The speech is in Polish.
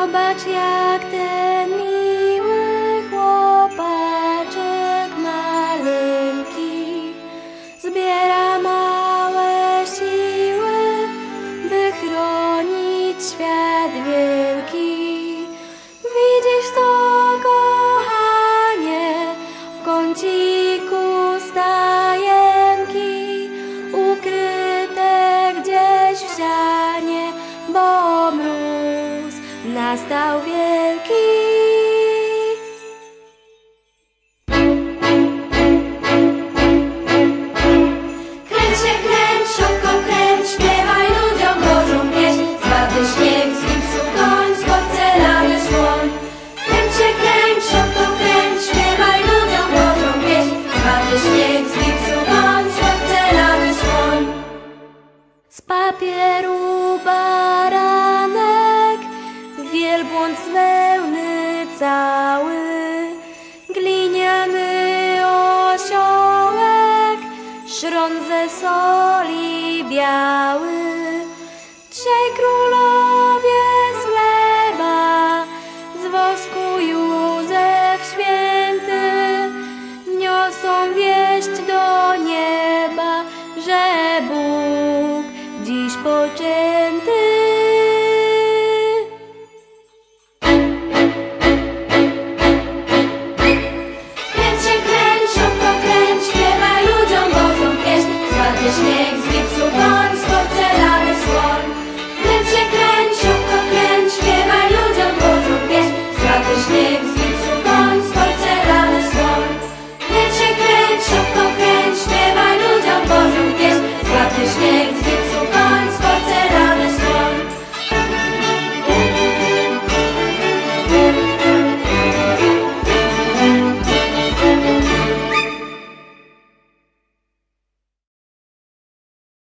Zobacz, jak ten miły chłopaczek maleńki zbiera małe siły, by chronić świat wielki. Widzisz to, kochanie, w kąciku stajenki, ukryte gdzieś w ścianie, bo mróz nastał wielki. Kręć się, kręć, szybko kręć, śpiewaj ludziom Bożą pieśń. Zwarty śnieg z gipsu koń, z porcelany słoń. Kręć się, kręć, szybko kręć, śpiewaj ludziom Bożą pieśń. Zwarty śnieg z gipsu koń, z porcelany słoń. Z papieru baranek, wielbłąd z wełny cały, gliniany osiołek, szron ze soli biały.